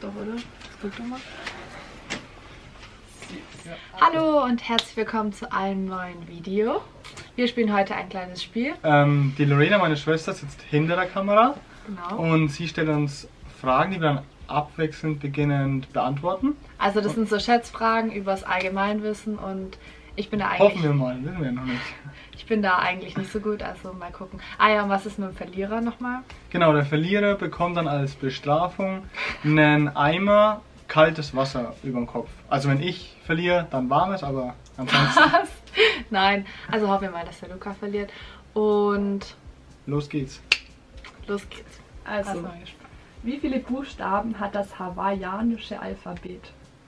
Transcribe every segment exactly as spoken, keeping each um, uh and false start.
doch, oder? Guck doch mal. Hallo und herzlich willkommen zu einem neuen Video. Wir spielen heute ein kleines Spiel. Ähm, die Lorena, meine Schwester, sitzt hinter der Kamera. Genau. Und sie stellt uns Fragen, die wir dann abwechselnd beginnend beantworten. Also das sind so Schätzfragen übers Allgemeinwissen und ich bin da eigentlich... Hoffen wir mal, wissen wir noch nicht. Ich bin da eigentlich nicht so gut, also mal gucken. Ah ja, und was ist mit dem Verlierer nochmal? Genau, der Verlierer bekommt dann als Bestrafung einen Eimer kaltes Wasser über den Kopf. Also wenn ich verliere, dann warmes, aber ansonsten... Was? Nein, also hoffen wir mal, dass der Luca verliert. Und los geht's. los geht's. Also, mal gespannt. wie viele Buchstaben hat das hawaiianische Alphabet?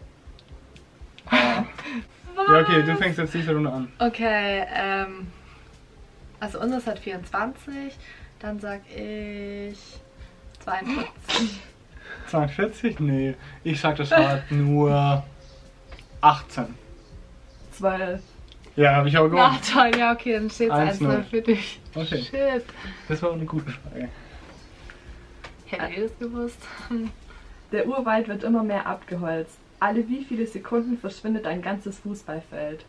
Ja, okay, du fängst jetzt diese Runde an. Okay, ähm... also unseres hat vierundzwanzig, dann sag ich zweiundvierzig. zweiundvierzig? Nee, ich sag, das hat nur achtzehn. zwölf. Ja, habe ich aber Na gewonnen. toll, ja okay, dann steht es eins eins null null. für dich. Okay. Shit. Das war eine gute Frage. Hätte ich das gewusst? Der Urwald wird immer mehr abgeholzt. Alle wie viele Sekunden verschwindet ein ganzes Fußballfeld?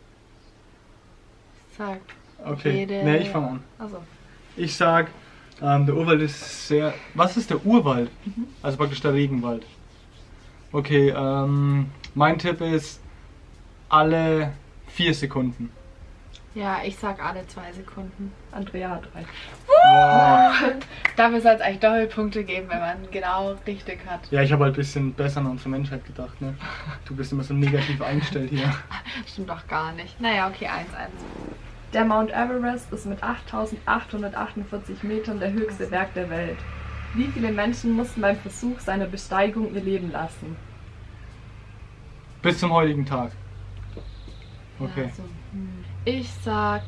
Sag. Okay, Jede- nee, ich fange an. Also, Ich sag, ähm, der Urwald ist sehr... Was ist der Urwald? Also praktisch der Regenwald. Okay, ähm, mein Tipp ist alle vier Sekunden. ja, ich sag alle zwei Sekunden. Andrea hat recht. Wow. Dafür soll es eigentlich Doppelpunkte geben, wenn man genau richtig hat. Ja, ich habe halt ein bisschen besser an unsere Menschheit gedacht, ne? Du bist immer so negativ eingestellt hier. Stimmt doch gar nicht. Naja, okay, eins eins. Der Mount Everest ist mit achttausendachthundertachtundvierzig Metern der höchste Berg der Welt. Wie viele Menschen mussten beim Versuch seiner Besteigung ihr Leben lassen? Bis zum heutigen Tag. Okay. Also, hm. Ich sag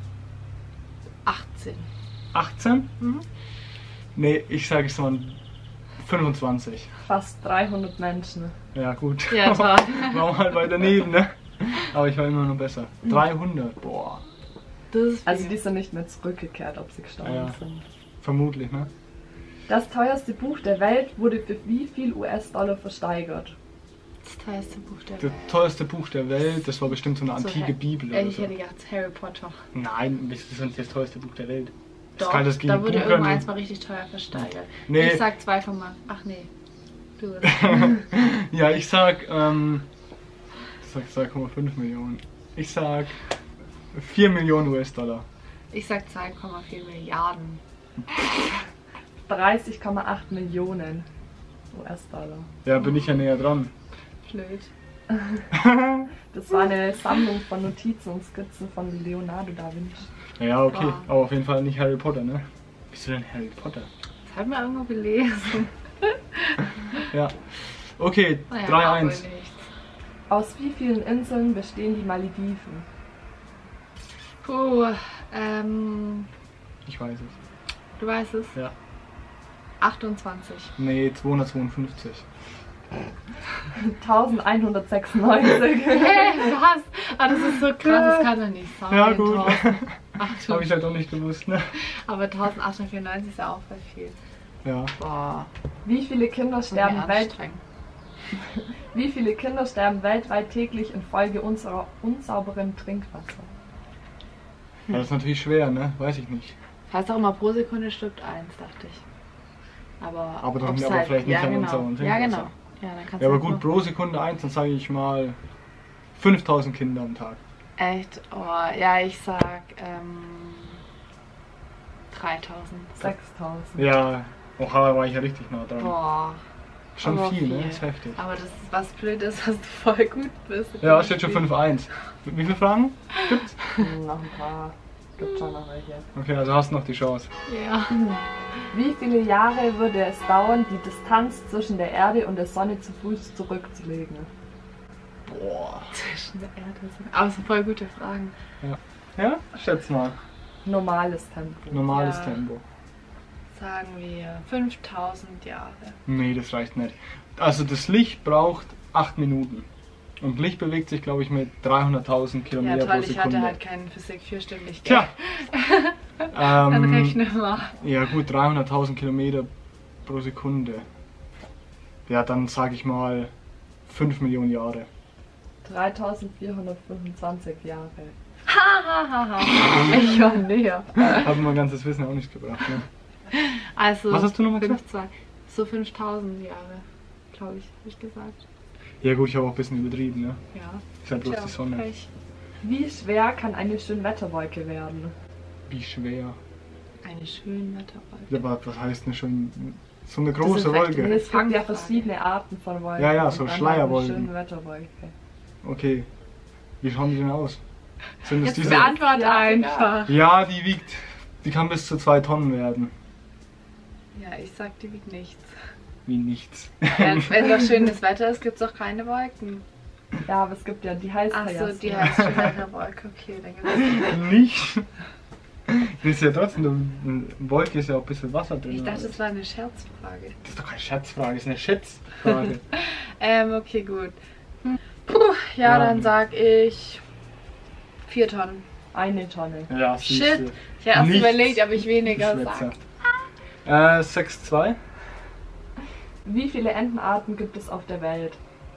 achtzehn. achtzehn? Mhm. Nee, ich sage es mal fünfundzwanzig. Fast dreihundert Menschen. Ja, gut. Ja, toll. War halt weiter daneben, ne? Aber ich war immer noch besser. dreihundert, boah. Das ist Also viel. die sind nicht mehr zurückgekehrt, ob sie gestorben Ja. sind. Vermutlich, ne? Das teuerste Buch der Welt wurde für wie viel U S-Dollar versteigert? Das teuerste Buch der Das Welt. teuerste Buch der Welt, das war bestimmt so eine So, antike Harry- Bibel Äh, oder Ich so. hätte gedacht Harry Potter. Nein, das ist nicht das teuerste Buch der Welt. Das Doch, kann das gegen da wurde Buch irgendwo können. eins mal richtig teuer versteigert. Nee. Ich sag zwei Komma fünf. Ach nee. Du. Ja, ich sag, ähm, ich sag zwei Komma fünf Millionen. Ich sag vier Millionen U S-Dollar. Ich sag zwei Komma vier Milliarden. dreißig Komma acht Millionen U S-Dollar. Ja, bin ich ja näher dran. Blöd. Das war eine Sammlung von Notizen und Skizzen von Leonardo da Vinci. Ja, okay, Wow. aber auf jeden Fall nicht Harry Potter, ne? Bist du denn Harry Potter? Das hat man irgendwo gelesen. Ja. Okay, Naja, drei war eins. wohl nichts. Aus wie vielen Inseln bestehen die Malediven? Puh, ähm, Ich weiß es. du weißt es. Ja. achtundzwanzig. Nee, zweihundertzweiundfünfzig. elfhundertsechsundneunzig. Hey, was? Ah, das ist so krass, das kann doch nicht sein. Ja, gut. tausendachthundert. Habe ich halt doch nicht gewusst, ne? Aber eintausendachthundertvierundneunzig ist ja auch voll viel. Ja. Boah, Wie viele Kinder sterben, sehr welt anstrengend. wie viele Kinder sterben weltweit täglich infolge unserer unsauberen Trinkwasser? Ja, das ist natürlich schwer, ne? Weiß ich nicht. Heißt auch immer pro Sekunde stirbt eins, dachte ich. Aber, Aber doch ob's aber vielleicht nicht ja, an genau. unserem Ja, Trinkwasser. genau. Ja, dann kannst Ja, aber du gut, pro Sekunde eins, dann sage ich mal fünftausend Kinder am Tag. Echt? Oh, ja, ich sag ähm, dreitausend. sechstausend. Ja, oha, war ich ja richtig nah dran. Boah. Schon aber viel, ne? viel. Das ist heftig. Aber das ist, was blöd ist, dass du voll gut bist. Ja, steht schon fünf eins. Wie viele Fragen gibt's? Hm, noch ein paar. Gibt schon noch welche. Okay, also hast du noch die Chance. Ja. Wie viele Jahre würde es dauern, die Distanz zwischen der Erde und der Sonne zu Fuß zurückzulegen? Boah. Zwischen der Erde. Aber es sind voll gute Fragen. Ja, schätz mal. Normales Tempo. Normales Ja. Tempo. Sagen wir fünftausend Jahre. Nee, das reicht nicht. Also das Licht braucht acht Minuten. Und Licht bewegt sich, glaube ich, mit dreihunderttausend Ja, Kilometer toll, pro ich Sekunde. hatte halt keinen Physik vier Stimmen nicht. Tja. Dann ähm, rechne mal. ja gut, dreihunderttausend Kilometer pro Sekunde. Ja, dann sage ich mal fünf Millionen Jahre. dreitausendvierhundertfünfundzwanzig Jahre. Ha, ha, ha, ha. Ich war näher. Haben mein ganzes Wissen auch nicht gebracht. Ne? Also, Was hast du nochmal gesagt? fünf, zwei, so fünftausend Jahre, glaube ich, habe ich gesagt. Ja gut, ich habe auch ein bisschen übertrieben, ne? Ja. Ist halt bloß Tja, die Sonne. Pech. Wie schwer kann eine Schönwetterwolke werden? Wie schwer. Eine schöne Wetterwolke. Ja, aber was heißt denn schon so eine Das große ist recht Und Wolke? es gibt ja Fangfrage. verschiedene Arten von Wolken. Ja, ja, so Und dann Schleierwolken. Eine schöne Wetterwolke. Okay. Wie schauen die denn aus? Sind es Jetzt diese? beantworte Ja, einfach. Ja, die wiegt. Die kann bis zu zwei Tonnen werden. Ja, ich sag, die wiegt nichts. Wie nichts. Wenn, wenn doch schönes Wetter ist, gibt es auch keine Wolken. Ja, aber es gibt ja, die heißt Achso, ja die so. heißt schon Wetterwolke. Okay, dann gibt es. Nicht? Das ist ja trotzdem, eine Wolke ist ja auch ein bisschen Wasser drin. Ich dachte, oder? das war eine Scherzfrage. Das ist doch keine Schätzfrage, das ist eine Schätzfrage. Ähm, okay, gut. Hm. Puh, ja, Ja. dann sag ich vier Tonnen. Eine Tonne. Ja, Shit. siehste. Ich hätte erst Nichts. überlegt, ob ich weniger Schwätzer. sag. Äh, sechs zwei. Wie viele Entenarten gibt es auf der Welt?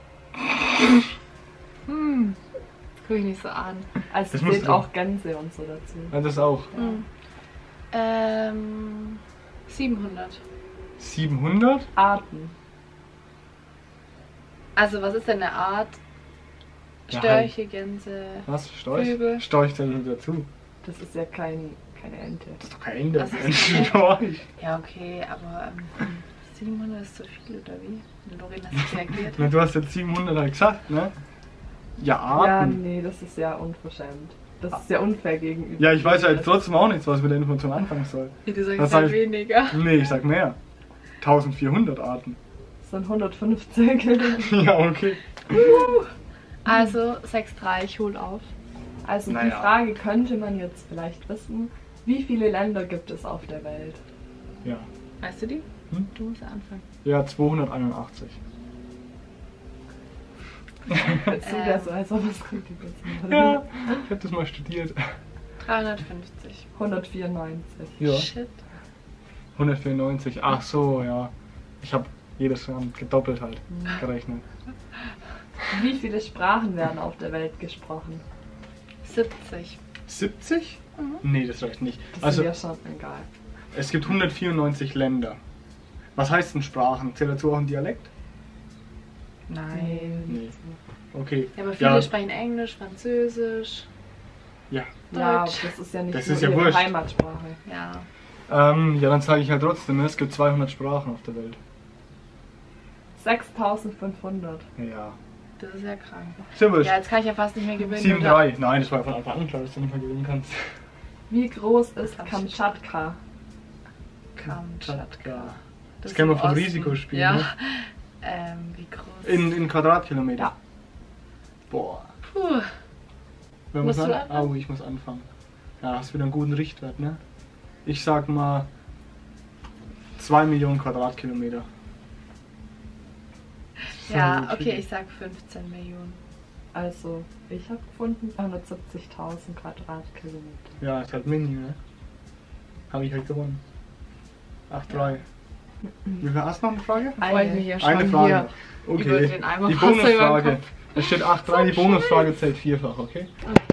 Hm. Guck ich nicht so an. Also Das es musst zählt du- auch Gänse und so dazu. Ja, das auch. Hm. Ähm. siebenhundert. siebenhundert? Arten. Also, was ist denn eine Art? Ja, Störche, Gänse. Was? Storch? Vögel. Storch zählt dazu. Das ist ja kein, keine Ente. Das ist doch kein Ende. Das ist Ein okay. Storch. Ja, okay, aber ähm, siebenhundert ist zu viel, oder wie? Lorena hat sich reagiert. Na, du hast jetzt siebenhundert halt gesagt, ne? Ja, Ja, Arten. nee, das ist ja unverschämt. Das ist ja unfair gegenüber. Ja, ich weiß ja jetzt trotzdem auch nichts, was ich mit der Information anfangen soll. Wie du sagst, Was halt sag ich? weniger. Nee, ich sag mehr. eintausendvierhundert Arten. Das sind hundertfünfzig. Ja, okay. Also, sechs drei, ich hol auf. Also die Naja. Frage könnte man jetzt vielleicht wissen, wie viele Länder gibt es auf der Welt? Ja. Weißt du die? Hm? Du musst anfangen. Ja, zweihunderteinundachtzig. Jetzt tut Ähm. er so, als ob es richtig ist. Ja, ich hab das mal studiert. dreihundertfünfzig. hundertvierundneunzig. Ja. Shit. hundertvierundneunzig. Ach so, ja. Ich habe jedes Jahr gedoppelt halt gerechnet. Wie viele Sprachen werden auf der Welt gesprochen? siebzig. siebzig? Mhm. Nee, das reicht nicht. Das Also, ist ja schon egal. es gibt hundertvierundneunzig Länder. Was heißt denn Sprachen? Zählt dazu auch ein Dialekt? Nein. Nee. Okay. Ja, aber viele Ja, sprechen Englisch, Französisch. ja. Ja, Deutsch. das ist ja nicht Das nur ist ja ihre wurscht. Heimatsprache. Ja. Ähm, ja, dann sage ich halt trotzdem, es gibt zweihundert Sprachen auf der Welt. sechstausendfünfhundert. Ja. Das ist ja krank. Sehr wurscht. Ja, jetzt kann ich ja fast nicht mehr gewinnen. sieben oder? drei. Nein, das war von Anfang an klar, dass du nicht mehr gewinnen kannst. Wie groß ist Kamtschatka. Kamtschatka? Kamtschatka. Das ist kennen wir im vom Osten. Risikospiel, Ja. ne? Ähm, wie groß? In, in Quadratkilometer. Ja. Boah. Puh. Wer Musst muss du an? anfangen? Oh, ich muss anfangen. Ja, hast wieder einen guten Richtwert, ne? Ich sag mal zwei Millionen Quadratkilometer. Das ist Ja, so okay, tricky. ich sag fünfzehn Millionen. Also, ich habe gefunden hundertsiebzigtausend Quadratkilometer. Ja, ist halt mini, ne? Habe ich halt gewonnen. acht drei. Wie viel hast du noch eine Frage? Freue ich mich ja schon Eine Frage hier. noch. Okay. über den Eimer Die Wasser über den Bonusfrage. Kopf. Es steht acht drei, die Bonusfrage zählt vierfach, okay?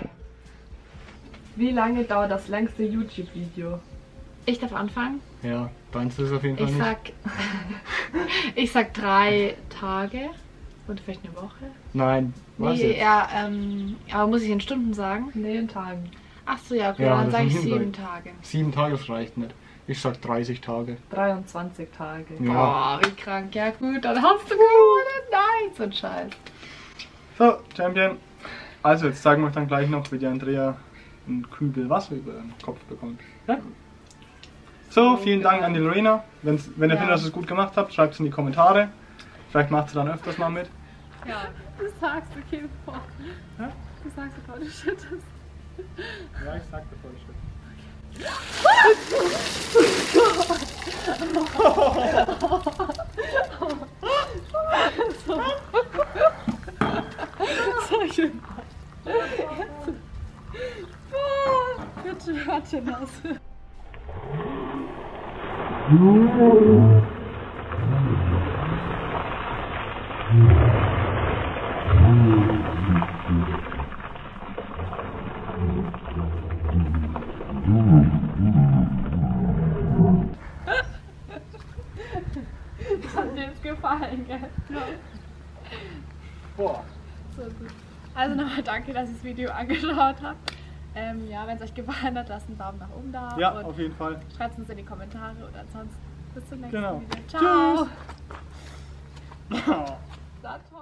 Wie lange dauert das längste YouTube-Video? Ich darf anfangen. Ja, deins ist es auf jeden Fall Ich nicht. sag, ich sag drei Tage und vielleicht eine Woche. Nein, was Nee, jetzt? ja, ähm, aber muss ich in Stunden sagen? Nee, in Tagen. Ach so, ja, okay, Ja, dann das sage ich sind sieben hinreichend. Tage. Sieben Tage, das reicht nicht. Ich sag dreißig Tage. dreiundzwanzig Tage. Ja. Boah, wie krank. Ja gut, dann hast du gewonnen. Nein, so ein Scheiß. So, Champion. Also, jetzt zeigen wir euch dann gleich noch, wie die Andrea einen Kübel Wasser über den Kopf bekommt. Ja? So, vielen Dank an die Lorena. Wenn's, wenn ihr Ja. findet, dass ihr es gut gemacht habt, schreibt es in die Kommentare. Vielleicht macht sie dann öfters mal mit. Ja, du sagst, okay, boah. Ja? Du sagst, bevor du schüttest. Ja, ich sag bevor ich schütte. Solche. Boah, bitte, warte, lass. Das hat mir jetzt gefallen, gell? Ja. Boah. So gut. Also nochmal danke, dass ihr das Video angeschaut habt. Ähm, ja, wenn es euch gefallen hat, lasst einen Daumen nach oben da. Ja, und auf jeden Fall. schreibt es uns in die Kommentare oder ansonsten bis zum nächsten Genau. Video. Ciao! Tschüss. Ciao.